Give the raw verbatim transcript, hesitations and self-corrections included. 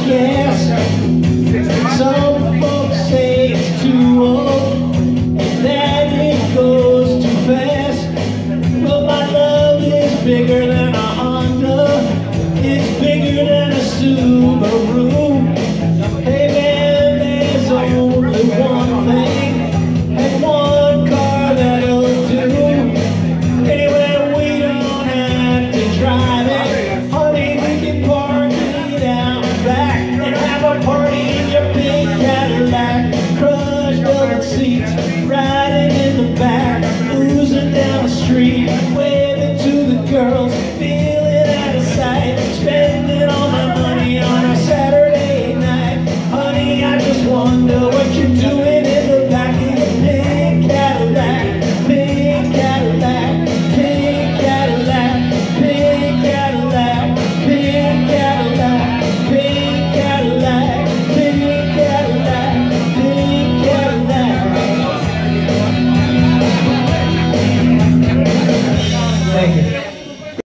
gas. Some folks say it's too old and that it goes too fast. But my love is bigger than a Honda. It's bigger than a Subaru. Hey man, there's only one thing and one car that'll do. Anyway, we don't have to drive.